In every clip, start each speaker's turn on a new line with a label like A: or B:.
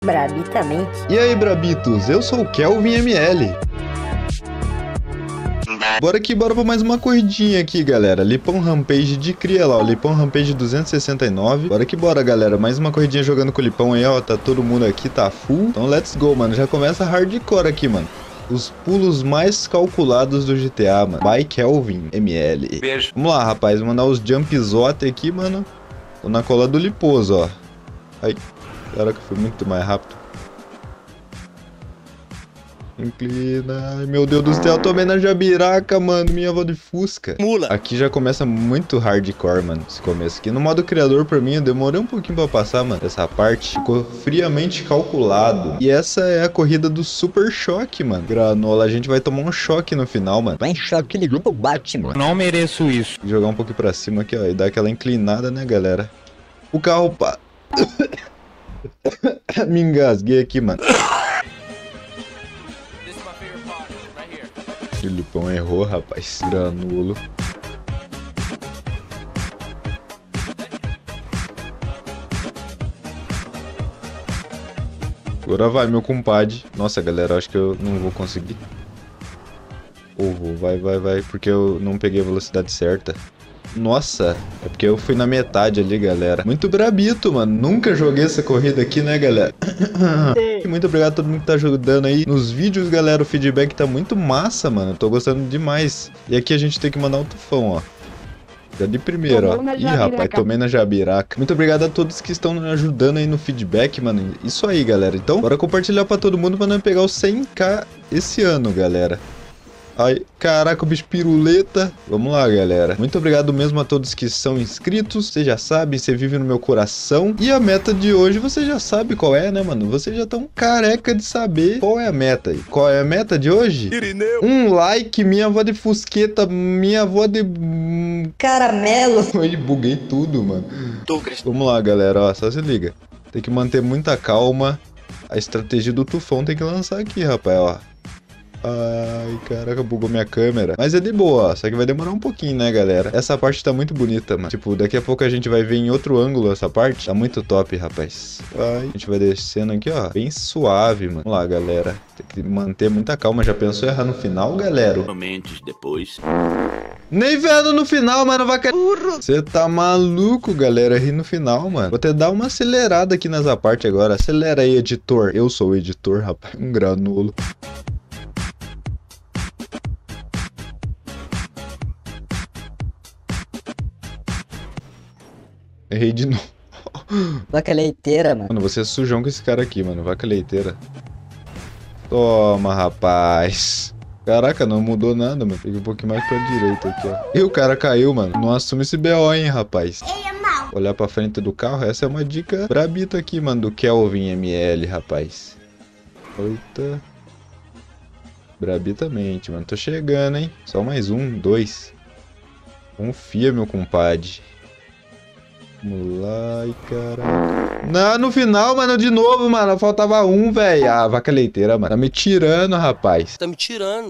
A: Brabitamente.
B: E aí, Brabitos, eu sou o Kelvin ML. Bora pra mais uma corridinha aqui, galera. Lipão Rampage de cria lá, ó. Lipão Rampage 269. Bora que bora, galera. Mais uma corridinha jogando com o Lipão aí, ó. Tá todo mundo aqui, tá full. Então, let's go, mano. Já começa hardcore aqui, mano. Os pulos mais calculados do GTA, mano. By Kelvin ML.
C: Beijo.
B: Vamos lá, rapaz. Vou mandar os jumpzote aqui, mano. Tô na cola do Liposo, ó. Ai, caraca, foi muito mais rápido. Inclina. Ai, meu Deus do céu, tomei na jabiraca, mano. Minha avó de Fusca.
C: Mula.
B: Aqui já começa muito hardcore, mano. Esse começo aqui. No modo criador, pra mim, eu demorei um pouquinho pra passar, mano. Essa parte ficou friamente calculado. E essa é a corrida do Super Choque, mano. Granola, a gente vai tomar um choque no final, mano.
A: Vai em choque, ligou pro Batman.
C: Não mereço isso.
B: Jogar um pouquinho pra cima aqui, ó. E dar aquela inclinada, né, galera? O carro... Me engasguei aqui, mano. O Lipão errou, rapaz. Granulo. Agora vai, meu compadre. Nossa, galera, acho que eu não vou conseguir. Ou vou, vai. Porque eu não peguei a velocidade certa. Nossa, é porque eu fui na metade ali, galera. Muito brabito, mano. Nunca joguei essa corrida aqui, né, galera? Muito obrigado a todo mundo que tá ajudando aí nos vídeos, galera. O feedback tá muito massa, mano. Eu tô gostando demais. E aqui a gente tem que mandar um tufão, ó. Já de primeiro, ó. Ih, rapaz, tomei na jabiraca. Muito obrigado a todos que estão me ajudando aí no feedback, mano. Isso aí, galera. Então, bora compartilhar pra todo mundo pra nós pegar os 100k esse ano, galera. Ai, caraca, o bicho piruleta. Vamos lá, galera. Muito obrigado mesmo a todos que são inscritos. Você já sabe, você vive no meu coração. E a meta de hoje, você já sabe qual é, né, mano? Vocês já estão careca de saber qual é a meta. Qual é a meta de hoje?
C: Irineu.
B: Um like, minha avó de fusqueta, minha avó de...
A: Caramelo.
B: Ih, buguei tudo, mano. Vamos lá, galera, ó, só se liga. Tem que manter muita calma. A estratégia do tufão tem que lançar aqui, rapaz, ó. Ai, caraca, bugou minha câmera. Mas é de boa, ó. Só que vai demorar um pouquinho, né, galera? Essa parte tá muito bonita, mano. Tipo, daqui a pouco a gente vai ver em outro ângulo essa parte. Tá muito top, rapaz. Ai, a gente vai descendo aqui, ó. Bem suave, mano. Vamos lá, galera. Tem que manter muita calma. Já pensou em errar no final, galera?
C: Momentos depois.
B: Nem vendo no final, mano, vai cair. Você tá maluco, galera, ri no final, mano. Vou até dar uma acelerada aqui nessa parte agora. Acelera aí, editor. Eu sou o editor, rapaz. Um granulo. Errei de novo.
A: Vaca leiteira, mano.
B: Mano, você é sujão com esse cara aqui, mano. Vaca leiteira. Toma, rapaz. Caraca, não mudou nada, mano. Peguei um pouquinho mais pra direita aqui, ó. E o cara caiu, mano. Não assume esse BO, hein, rapaz. Olhar pra frente do carro. Essa é uma dica brabita aqui, mano, do Kelvin ML, rapaz. Eita. Brabitamente, mano. Tô chegando, hein. Só mais um, 2. Confia, meu compadre. Vamos lá, ai, caraca. Não, no final, mano, de novo, mano. Faltava um, velho. Ah, vaca leiteira, mano. Tá me tirando, rapaz.
C: Tá me tirando.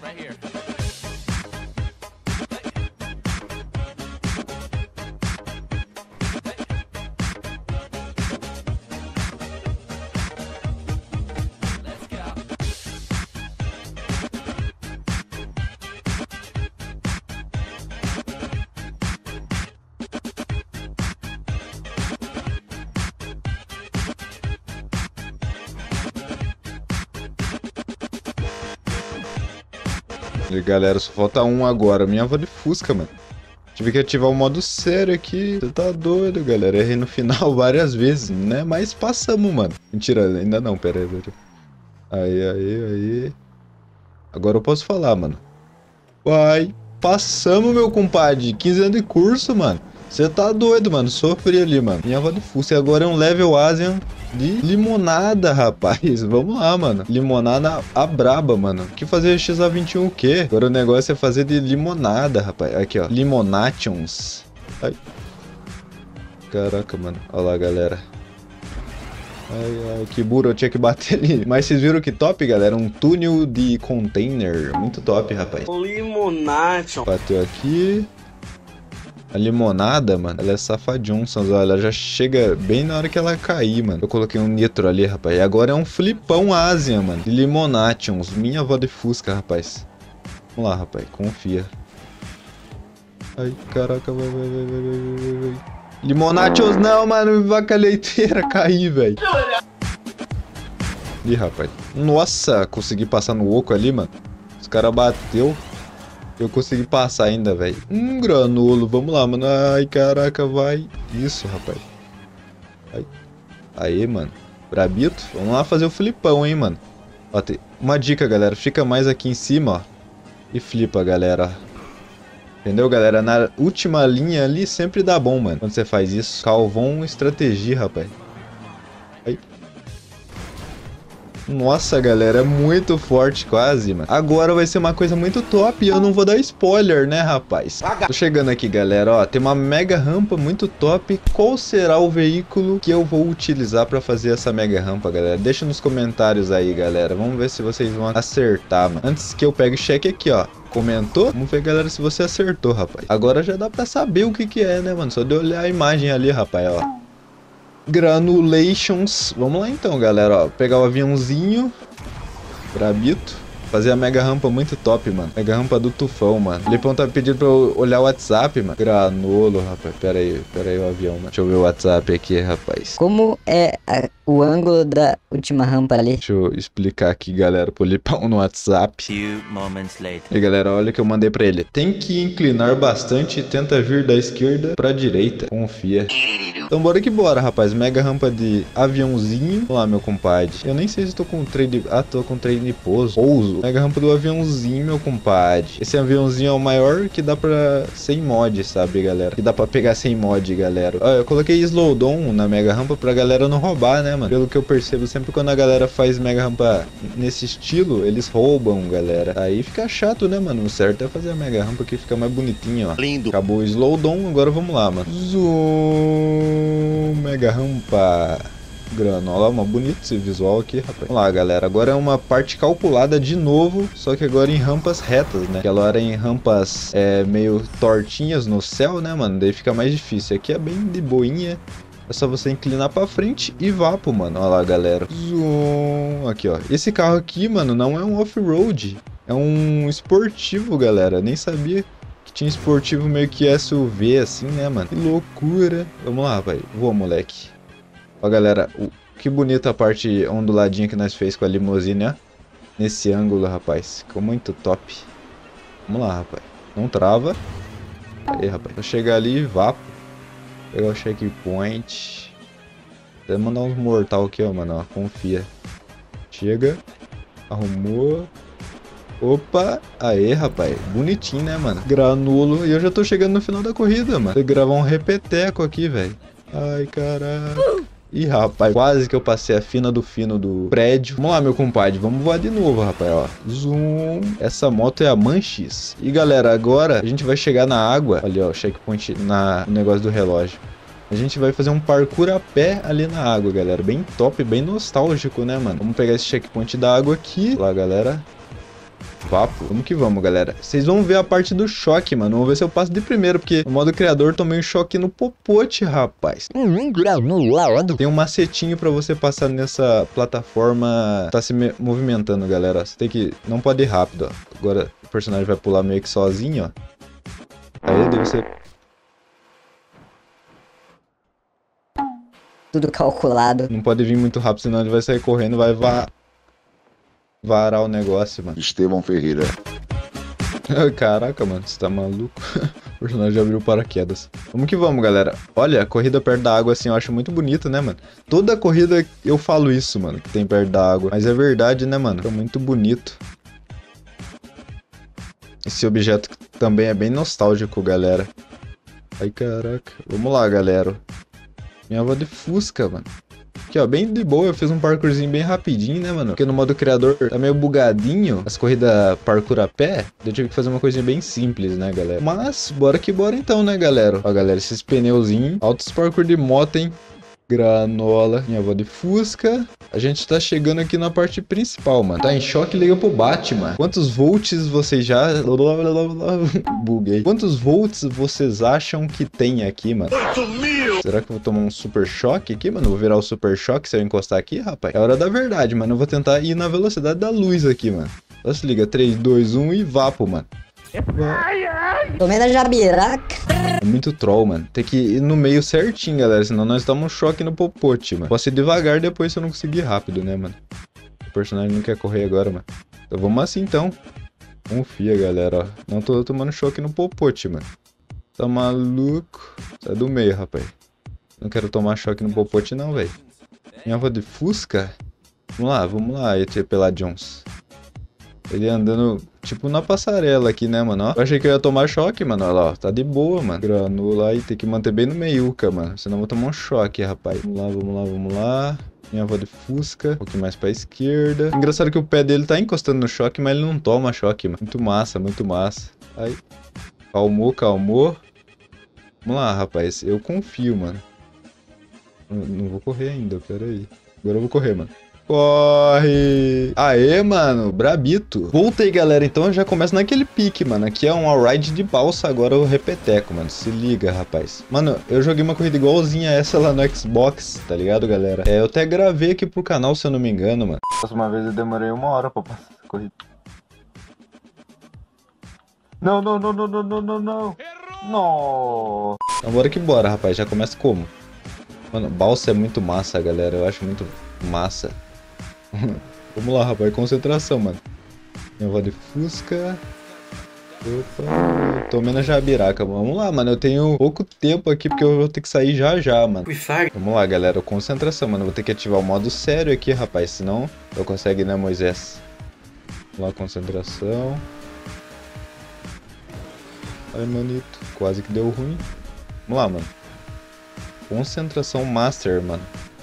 B: E galera, só falta um agora. Minha avó de Fusca, mano. Tive que ativar o modo sério aqui. Você tá doido, galera. Errei no final várias vezes, né? Mas passamos, mano. Mentira, ainda não. Pera aí, velho. Aí. Agora eu posso falar, mano. Uai, passamos, meu compadre. 15 anos de curso, mano. Você tá doido, mano. Sofri ali, mano. Minha avó de Fusca. Agora é um level Asian de limonada, rapaz. Vamos lá, mano. Limonada a braba, mano. O que fazer XA21 o quê? Agora o negócio é fazer de limonada, rapaz. Aqui, ó. Limonations. Ai. Caraca, mano. Olha lá, galera. Ai, que burro, eu tinha que bater ali. Mas vocês viram que top, galera? Um túnel de container. Muito top, rapaz.
C: Limonation.
B: Bateu aqui. A limonada, mano, ela é safadionça, ó, ela já chega bem na hora que ela cair, mano. Eu coloquei um nitro ali, rapaz. E agora é um flipão Ásia, mano. De Limonations. Minha avó de Fusca, rapaz. Vamos lá, rapaz. Confia. Ai, caraca, vai. Limonachos não, mano. Vaca leiteira. Caí, velho. Ih, rapaz. Nossa, consegui passar no oco ali, mano. Os caras bateu. Eu consegui passar ainda, velho. Granolo. Vamos lá, mano. Ai, caraca, vai. Isso, rapaz. Ai. Aí, mano. Brabito. Vamos lá fazer o flipão, hein, mano. Ó, tem uma dica, galera. Fica mais aqui em cima, ó. E flipa, galera. Entendeu, galera? Na última linha ali sempre dá bom, mano. Quando você faz isso. Calvão estratégia, rapaz. Aí. Nossa, galera, é muito forte quase, mano. Agora vai ser uma coisa muito top e eu não vou dar spoiler, né, rapaz? Tô chegando aqui, galera, ó. Tem uma mega rampa muito top. Qual será o veículo que eu vou utilizar pra fazer essa mega rampa, galera? Deixa nos comentários aí, galera. Vamos ver se vocês vão acertar, mano. Antes que eu pegue o cheque aqui, ó. Comentou? Vamos ver, galera, se você acertou, rapaz. Agora já dá pra saber o que que é, né, mano? Só de olhar a imagem ali, rapaz, ó. Granulations. Vamos lá então, galera, ó. Pegar o aviãozinho. Brabito. Fazer a mega rampa muito top, mano. Mega rampa do tufão, mano. O Lipão tá pedindo pra eu olhar o WhatsApp, mano. Granolo, rapaz. Pera aí o avião, mano. Deixa eu ver o WhatsApp aqui, rapaz.
A: Como é o ângulo da última rampa ali?
B: Deixa eu explicar aqui, galera, pro Lipão no WhatsApp.
C: Few moments later.
B: E galera, olha o que eu mandei pra ele. Tem que inclinar bastante e tenta vir da esquerda pra direita. Confia. Então bora que bora, rapaz. Mega rampa de aviãozinho. Vamos lá, meu compadre. Eu nem sei se tô com trade... Ah, tô com trade pouso. Mega rampa do aviãozinho, meu compadre. Esse aviãozinho é o maior que dá pra... sem mod, sabe, galera? Que dá pra pegar sem mod, galera. Ó, eu coloquei slowdown na mega rampa pra galera não roubar, né, mano? Pelo que eu percebo, sempre quando a galera faz mega rampa nesse estilo, eles roubam, galera. Aí fica chato, né, mano? O certo é fazer a mega rampa que fica mais bonitinho, ó.
C: Lindo.
B: Acabou o slowdown, agora vamos lá, mano. Zoom, mega rampa. Granola, uma bonito esse visual aqui, rapaz. Vamos lá, galera. Agora é uma parte calculada de novo, só que agora em rampas retas, né? Aquela hora em rampas meio tortinhas no céu, né, mano? Daí fica mais difícil. Aqui é bem de boinha. É só você inclinar pra frente e vapo, mano. Olha lá, galera. Zoom. Aqui, ó. Esse carro aqui, mano, não é um off-road. É um esportivo, galera. Nem sabia que tinha esportivo meio que SUV, assim, né, mano? Que loucura. Vamos lá, rapaz. Voa, moleque. Ó, galera, que bonita a parte onduladinha que nós fez com a limusine, ó. Nesse ângulo, rapaz. Ficou muito top. Vamos lá, rapaz. Não trava. Aí, rapaz. Vou chegar ali e vapo. Pegar o checkpoint. Deve mandar uns mortal aqui, ó, mano. Ó, confia. Chega. Arrumou. Opa. Aê, rapaz. Bonitinho, né, mano? Granulo. E eu já tô chegando no final da corrida, mano. Vou gravar um repeteco aqui, velho. Ai, caraca. Ih, rapaz, quase que eu passei a fina do fino do prédio. Vamos lá, meu compadre, vamos voar de novo, rapaz, ó. Zoom. Essa moto é a Manchis. E, galera, agora a gente vai chegar na água. Ali, ó, o checkpoint no negócio do relógio. A gente vai fazer um parkour a pé ali na água, galera. Bem top, bem nostálgico, né, mano? Vamos pegar esse checkpoint da água aqui. Lá, galera. Vapo. Vamos que vamos, galera. Vocês vão ver a parte do choque, mano. Vamos ver se eu passo de primeiro, porque no modo criador tomei um choque no popote, rapaz. Tem um macetinho pra você passar nessa plataforma. Tá se movimentando, galera. Você tem que... Não pode ir rápido, ó. Agora o personagem vai pular meio que sozinho, ó. Aí daí você...
A: Tudo calculado.
B: Não pode vir muito rápido, senão ele vai sair correndo e vai varar o negócio, mano.
D: Estevão Ferreira.
B: Caraca, mano, você tá maluco? O personagem abriu paraquedas. Vamos que vamos, galera. Olha, a corrida perto da água, assim, eu acho muito bonito, né, mano? Toda corrida eu falo isso, mano, que tem perto da água. Mas é verdade, né, mano? É muito bonito. Esse objeto também é bem nostálgico, galera. Ai, caraca. Vamos lá, galera. Minha avó de Fusca, mano. Aqui, ó, bem de boa, eu fiz um parkourzinho bem rapidinho, né, mano? Porque no modo criador tá meio bugadinho, as corridas parkour a pé, eu tive que fazer uma coisinha bem simples, né, galera? Mas, bora que bora então, né, galera? Ó, galera, esses pneuzinhos, altos parkour de moto, hein? Granola, minha avó de Fusca. A gente tá chegando aqui na parte principal, mano. Tá em choque, liga pro Batman. Quantos volts vocês já... Buguei. Quantos volts vocês acham que tem aqui, mano? 8.000! Será que eu vou tomar um super choque aqui, mano? Vou virar o super choque se eu encostar aqui, rapaz? É hora da verdade, mano. Eu vou tentar ir na velocidade da luz aqui, mano. Só se liga. 3, 2, 1 e vapo, mano.
A: Tomei na jabiraca.
B: É muito troll, mano. Tem que ir no meio certinho, galera. Senão nós damos um choque no popote, mano. Posso ir devagar depois se eu não conseguir rápido, né, mano? O personagem não quer correr agora, mano. Então vamos assim, então. Confia, galera, ó. Não tô tomando choque no popote, mano. Tá maluco? Sai do meio, rapaz. Não quero tomar choque no popote, não, velho. Minha avó de Fusca? Vamos lá, ET Peladons. Ele andando, tipo, na passarela aqui, né, mano? Ó, eu achei que eu ia tomar choque, mano. Olha lá, ó. Tá de boa, mano. Granola aí, tem que manter bem no meiuca, mano. Senão eu vou tomar um choque, rapaz. Vamos lá. Minha avó de Fusca. Um pouquinho mais pra esquerda. Engraçado que o pé dele tá encostando no choque, mas ele não toma choque, mano. Muito massa, muito massa. Aí. Calmou. Vamos lá, rapaz. Eu confio, mano. Não vou correr ainda, pera aí. Agora eu vou correr, mano. Corre! Aê, mano, brabito. Voltei, galera, então eu já começo naquele pique, mano. Aqui é uma ride de balsa, agora o repeteco, mano. Se liga, rapaz. Mano, eu joguei uma corrida igualzinha a essa lá no Xbox, tá ligado, galera? Eu até gravei aqui pro canal, se eu não me engano, mano. Próxima vez eu demorei 1 hora pra passar essa corrida. Não. Não. Então bora que bora, rapaz. Já começa como? Mano, balsa é muito massa, galera. Eu acho muito massa. Vamos lá, rapaz. Concentração, mano. Minha avó de Fusca. Opa. Tomei na jabiraca. Vamos lá, mano. Eu tenho pouco tempo aqui porque eu vou ter que sair já, mano. Vamos lá, galera. Concentração, mano. Eu vou ter que ativar o modo sério aqui, rapaz. Senão eu consigo, né, Moisés? Vamos lá, concentração. Ai, manito. Quase que deu ruim. Vamos lá, mano. Concentração Master, mano.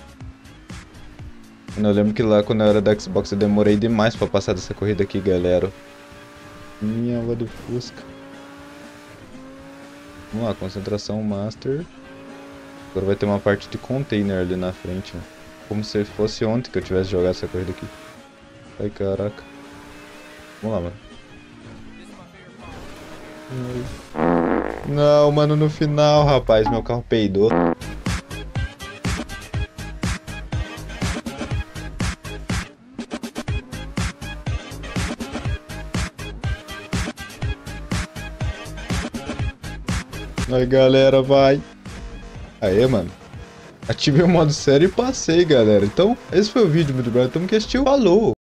B: Eu lembro que lá quando eu era da Xbox eu demorei demais pra passar dessa corrida aqui, galera. Minha avó de Fusca. Vamos lá, concentração Master. Agora vai ter uma parte de container ali na frente, mano. Como se fosse ontem que eu tivesse jogado essa corrida aqui. Ai, caraca. Vamos lá, mano. Não, mano, no final, rapaz, meu carro peidou. Aí, galera, vai. Aê, mano. Ativei o modo sério e passei, galera. Então, esse foi o vídeo, muito obrigado. Tamo que assistiu. Falou!